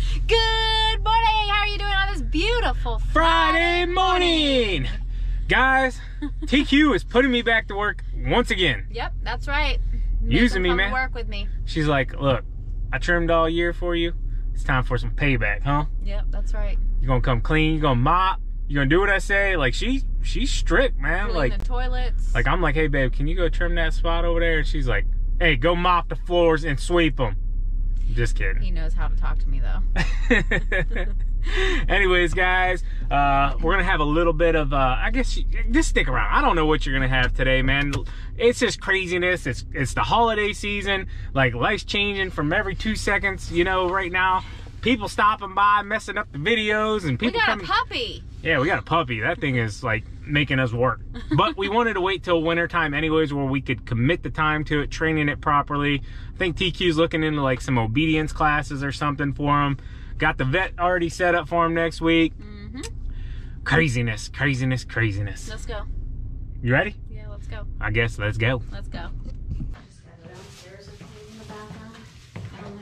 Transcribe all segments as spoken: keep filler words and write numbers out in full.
Good morning! How are you doing on this beautiful Friday morning? Guys, T Q is putting me back to work once again. Yep, that's right. Using me, man. Work with me. She's like, look, I trimmed all year for you. It's time for some payback, huh? Yep, that's right. You're gonna come clean, you're gonna mop, you're gonna do what I say. Like, she she's strict, man. Clean like the toilets. Like, I'm like, hey, babe, can you go trim that spot over there? And she's like, hey, go mop the floors and sweep them. Just kidding. He knows how to talk to me, though. Anyways, guys, uh, we're going to have a little bit of, uh, I guess, you, just stick around. I don't know what you're going to have today, man. It's just craziness. It's it's the holiday season. Like, life's changing from every two seconds, you know, right now. People stopping by, messing up the videos, and people We got coming. a puppy. Yeah, we got a puppy. That thing is, like, making us work. But we wanted to wait till winter time anyways, where we could commit the time to it, training it properly. I think T Q's looking into, like, some obedience classes or something for him. Got the vet already set up for him next week. Mm-hmm. Craziness, craziness, craziness. Let's go. You ready? Yeah, let's go. I guess let's go. Let's go. Just gotta go downstairs and clean the bathroom down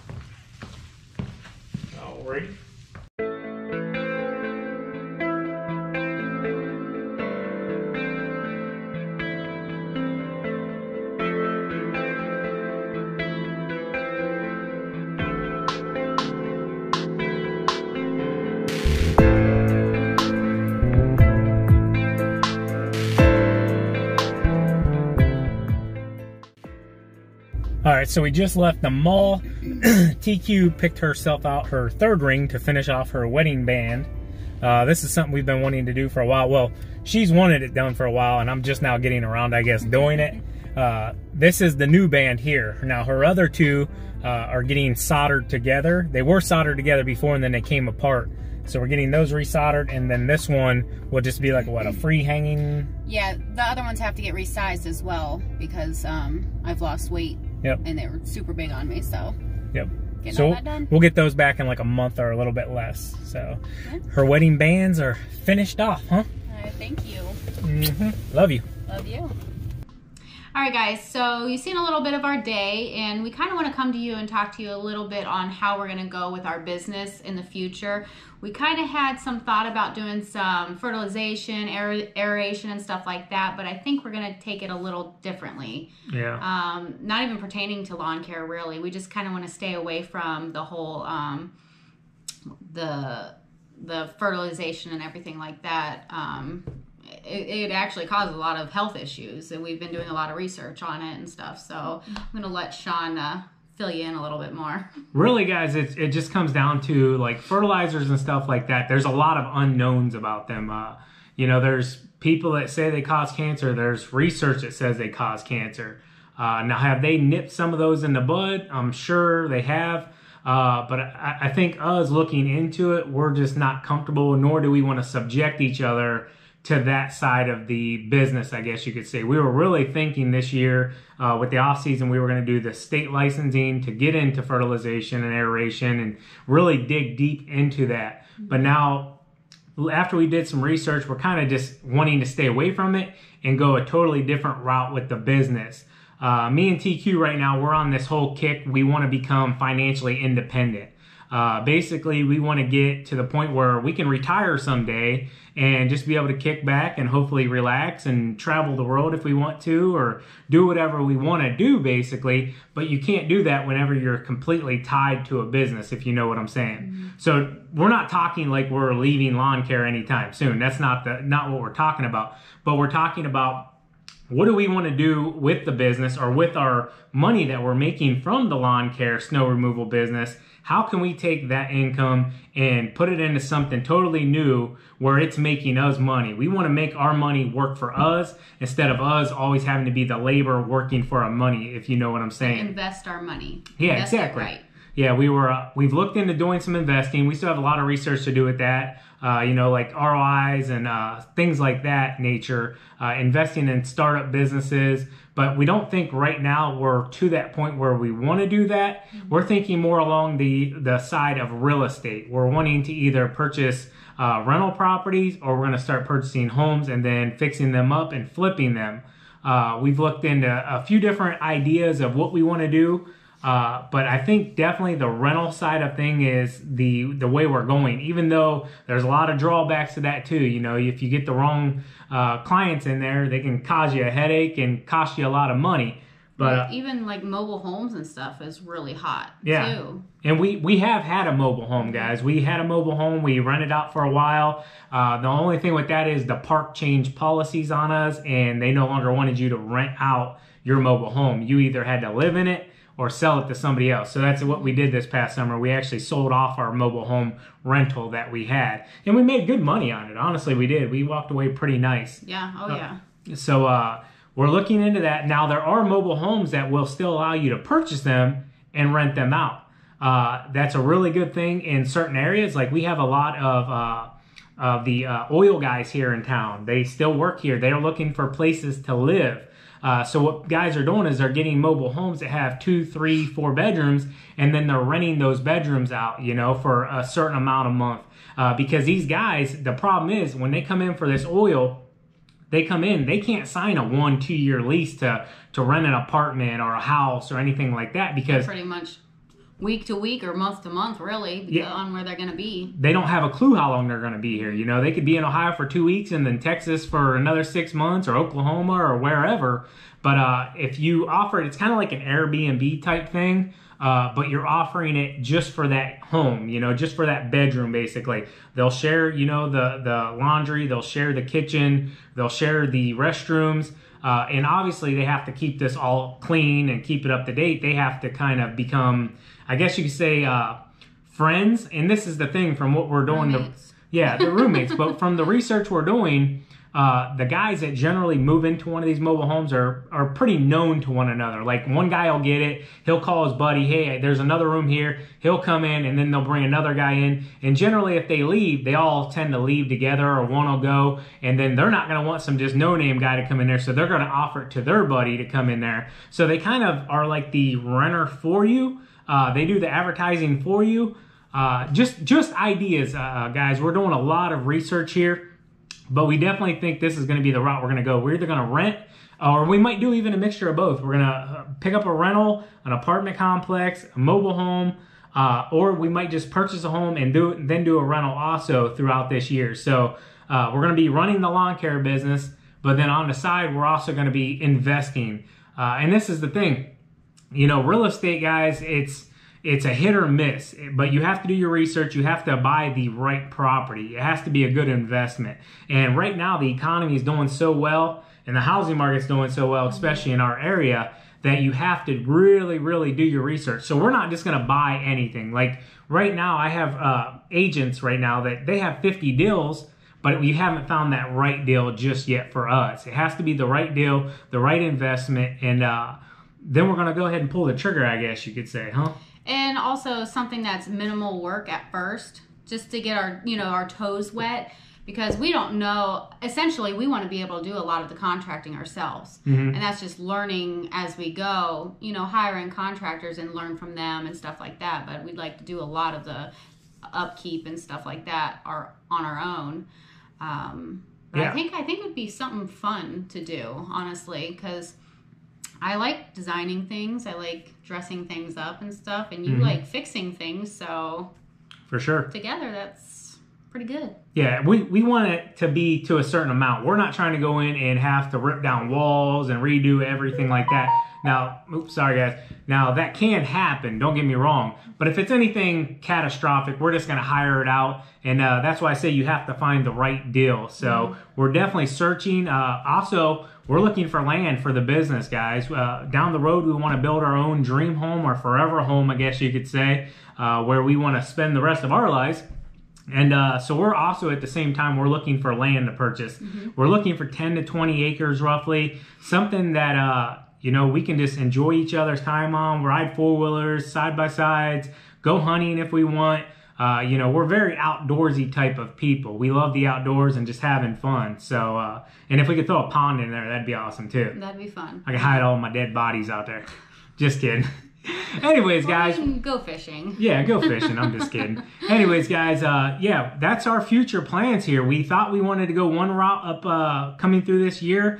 there. All ready? All right, so we just left the mall. T Q picked herself out her third ring to finish off her wedding band. Uh, this is something we've been wanting to do for a while. Well, she's wanted it done for a while, and I'm just now getting around, I guess, doing it. Uh, this is the new band here. Now, her other two uh, are getting soldered together. They were soldered together before, and then they came apart. So we're getting those resoldered, and then this one will just be like, what, a free hanging? Yeah, the other ones have to get resized as well because um, I've lost weight. Yep. And they were super big on me, so. Yep. Getting so all that done. We'll get those back in like a month or a little bit less. So Yeah. Her wedding bands are finished off, huh? Uh, thank you. Mm-hmm. Love you. Love you. All right, guys, so you've seen a little bit of our day, and we kind of want to come to you and talk to you a little bit on how we're going to go with our business in the future. We kind of had some thought about doing some fertilization, aer aeration, and stuff like that, but I think we're going to take it a little differently. Yeah. Um, not even pertaining to lawn care, really. We just kind of want to stay away from the whole, um, the, the fertilization and everything like that. Um, It, it actually causes a lot of health issues, and we've been doing a lot of research on it and stuff. So I'm going to let Sean uh, fill you in a little bit more. Really, guys, it, it just comes down to like fertilizers and stuff like that. There's a lot of unknowns about them. Uh, you know, there's people that say they cause cancer. There's research that says they cause cancer. Uh, now, have they nipped some of those in the bud? I'm sure they have. Uh, but I, I think us looking into it, we're just not comfortable, nor do we want to subject each other to that side of the business, I guess you could say. We were really thinking this year uh, with the off season, we were going to do the state licensing to get into fertilization and aeration and really dig deep into that. But now, after we did some research, we're kind of just wanting to stay away from it and go a totally different route with the business. Uh, me and T Q right now, we're on this whole kick. We want to become financially independent. Uh, basically, we want to get to the point where we can retire someday and just be able to kick back and hopefully relax and travel the world if we want to, or do whatever we want to do, basically. But you can't do that whenever you're completely tied to a business, if you know what I'm saying. Mm-hmm. So we're not talking like we're leaving lawn care anytime soon. That's not the not what we're talking about. But we're talking about, what do we want to do with the business or with our money that we're making from the lawn care, snow removal business? How can we take that income and put it into something totally new where it's making us money? We want to make our money work for us instead of us always having to be the labor working for our money, if you know what I'm saying. Invest our money. Yeah, Invest exactly. It right. Yeah, we were, uh, we've looked into doing some investing. We still have a lot of research to do with that. Uh, you know, like R O Is and uh, things like that nature, uh, investing in startup businesses. But we don't think right now we're to that point where we want to do that. Mm-hmm. We're thinking more along the, the side of real estate. We're wanting to either purchase uh, rental properties, or we're going to start purchasing homes and then fixing them up and flipping them. Uh, we've looked into a few different ideas of what we want to do. Uh, but I think definitely the rental side of thing is the the way we're going, even though there's a lot of drawbacks to that too. You know, if you get the wrong uh, clients in there, they can cause you a headache and cost you a lot of money. But uh, even like mobile homes and stuff is really hot yeah. too. And we, we have had a mobile home, guys. We had a mobile home. We rented out for a while. Uh, the only thing with that is the park changed policies on us, and they no longer wanted you to rent out your mobile home. You either had to live in it or sell it to somebody else. So that's what we did this past summer. We actually sold off our mobile home rental that we had. And we made good money on it. Honestly, we did. We walked away pretty nice. Yeah. Oh, yeah. Uh, so uh, we're looking into that. Now, there are mobile homes that will still allow you to purchase them and rent them out. Uh, that's a really good thing in certain areas. Like we have a lot of uh, of the uh, oil guys here in town. They still work here. They're looking for places to live. Uh, so what guys are doing is they're getting mobile homes that have two, three, four bedrooms, and then they're renting those bedrooms out, you know, for a certain amount a month. Uh, because these guys, the problem is when they come in for this oil, they come in, they can't sign a one, two year lease to, to rent an apartment or a house or anything like that because pretty much week to week or month to month, really, yeah, on where they're going to be. They don't have a clue how long they're going to be here. You know, they could be in Ohio for two weeks and then Texas for another six months or Oklahoma or wherever. But uh, if you offer it, it's kind of like an Airbnb type thing, uh, but you're offering it just for that home, you know, just for that bedroom, basically. They'll share, you know, the, the laundry, they'll share the kitchen, they'll share the restrooms. Uh, and obviously they have to keep this all clean and keep it up to date. They have to kind of become, I guess you could say, uh, friends. And this is the thing from what we're doing. The, yeah, the roommates. But from the research we're doing, uh, the guys that generally move into one of these mobile homes are, are pretty known to one another. Like one guy will get it. He'll call his buddy, hey, there's another room here. He'll come in and then they'll bring another guy in. And generally if they leave, they all tend to leave together or one will go. And then they're not going to want some just no-name guy to come in there. So they're going to offer it to their buddy to come in there. So they kind of are like the renter for you. Uh, they do the advertising for you. Uh, just, just ideas, uh, guys. We're doing a lot of research here. But we definitely think this is going to be the route we're going to go. We're either going to rent, or we might do even a mixture of both. We're going to pick up a rental, an apartment complex, a mobile home, uh, or we might just purchase a home and do then do a rental also throughout this year. So uh, we're going to be running the lawn care business, but then on the side, we're also going to be investing. Uh, and this is the thing, you know, real estate, guys, it's It's a hit or miss, but you have to do your research. You have to buy the right property. It has to be a good investment. And right now, the economy is doing so well, and the housing market's doing so well, especially in our area, that you have to really, really do your research. So we're not just going to buy anything. Like right now, I have uh, agents right now that they have fifty deals, but we haven't found that right deal just yet for us. It has to be the right deal, the right investment, and uh, then we're going to go ahead and pull the trigger, I guess you could say, huh? And also something that's minimal work at first, just to get our, you know, our toes wet, because we don't know. Essentially, we want to be able to do a lot of the contracting ourselves, mm-hmm. and that's just learning as we go. You know, hiring contractors and learn from them and stuff like that. But we'd like to do a lot of the upkeep and stuff like that are on our own. Um, but yeah. I think I think it would be something fun to do, honestly, because I like designing things. I like dressing things up and stuff. And you mm-hmm. like fixing things. So for sure. Together, that's pretty good. Yeah, we, we want it to be to a certain amount. We're not trying to go in and have to rip down walls and redo everything like that. Now, oops, sorry guys. Now that can happen, don't get me wrong. But if it's anything catastrophic, we're just going to hire it out. And uh, that's why I say you have to find the right deal. So mm-hmm. we're definitely searching. Uh, also, we're looking for land for the business, guys. Uh, down the road, we want to build our own dream home or forever home, I guess you could say, uh, where we want to spend the rest of our lives. And uh, so we're also at the same time, we're looking for land to purchase. Mm-hmm. We're looking for ten to twenty acres roughly, something that, uh, you know, we can just enjoy each other's time on, ride four-wheelers, side-by-sides, go hunting if we want. Uh, you know, we're very outdoorsy type of people. We love the outdoors and just having fun. So, uh, and if we could throw a pond in there, that'd be awesome too. That'd be fun. I could hide all my dead bodies out there. Just kidding. Anyways, well, guys. You can go fishing. Yeah, go fishing. I'm just kidding. Anyways, guys, uh, yeah, that's our future plans here. We thought we wanted to go one route up uh, coming through this year, but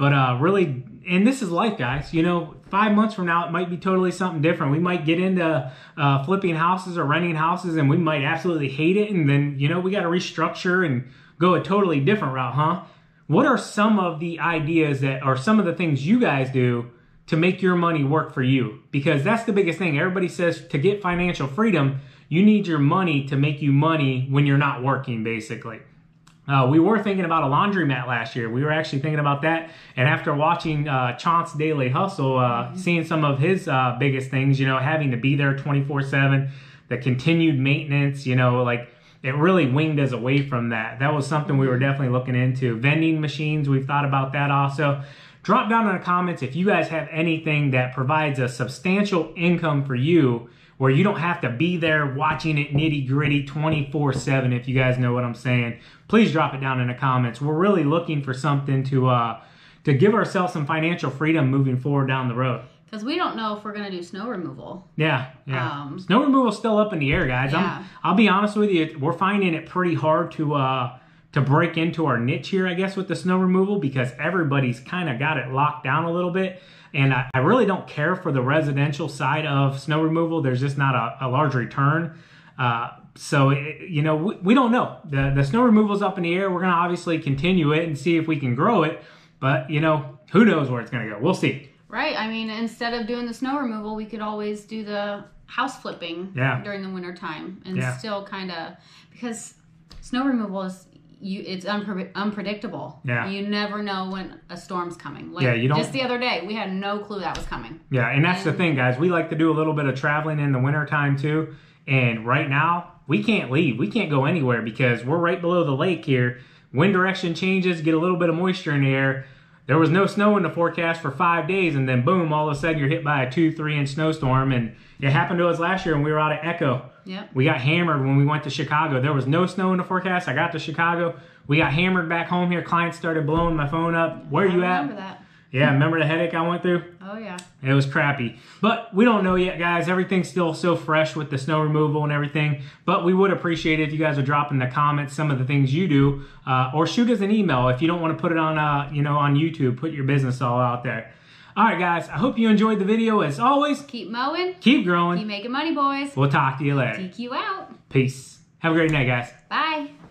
But uh, really, and this is life, guys. You know, five months from now, it might be totally something different. We might get into uh, flipping houses or renting houses, and we might absolutely hate it. And then, you know, we got to restructure and go a totally different route, huh? What are some of the ideas that are some of the things you guys do to make your money work for you? Because that's the biggest thing. Everybody says to get financial freedom, you need your money to make you money when you're not working, basically. Uh, we were thinking about a laundromat last year. We were actually thinking about that. And after watching uh, Chauncey's Daily Hustle, uh, mm-hmm. seeing some of his uh, biggest things, you know, having to be there twenty-four seven, the continued maintenance, you know, like it really winged us away from that. That was something we were definitely looking into. Vending machines, we've thought about that also. Drop down in the comments if you guys have anything that provides a substantial income for you where you don't have to be there watching it nitty gritty twenty-four seven, if you guys know what I'm saying. Please drop it down in the comments. We're really looking for something to uh, to give ourselves some financial freedom moving forward down the road. Because we don't know if we're going to do snow removal. Yeah, yeah. Um, snow removal's still up in the air, guys. Yeah. I'm, I'll be honest with you. We're finding it pretty hard to uh, to break into our niche here, I guess, with the snow removal because everybody's kind of got it locked down a little bit. And I, I really don't care for the residential side of snow removal. There's just not a, a large return. Uh, so, it, you know, we, we don't know. The, the snow removal's up in the air. We're going to obviously continue it and see if we can grow it. But, you know, who knows where it's going to go. We'll see. Right. I mean, instead of doing the snow removal, we could always do the house flipping yeah. during the winter time and yeah. still kind of, because snow removal is, you, it's unpre- unpredictable. Yeah. You never know when a storm's coming. Like yeah, you don't... just the other day, we had no clue that was coming. Yeah, and that's and... the thing, guys. We like to do a little bit of traveling in the winter time too. And right now, we can't leave. We can't go anywhere because we're right below the lake here. Wind direction changes, get a little bit of moisture in the air. There was no snow in the forecast for five days, and then boom, all of a sudden you're hit by a two, three inch snowstorm. And it happened to us last year when we were out at Echo. Yep. We got hammered when we went to Chicago. There was no snow in the forecast. I got to Chicago. We got hammered back home here. Clients started blowing my phone up. Where are you I at? remember that. Yeah, remember the headache I went through? Oh, yeah. It was crappy. But we don't know yet, guys. Everything's still so fresh with the snow removal and everything. But we would appreciate it if you guys would drop in the comments some of the things you do. Uh, or shoot us an email if you don't want to put it on, uh, you know, on YouTube. Put your business all out there. All right, guys. I hope you enjoyed the video. As always, keep mowing. Keep growing. Keep making money, boys. We'll talk to you later. T Q out. Peace. Have a great night, guys. Bye.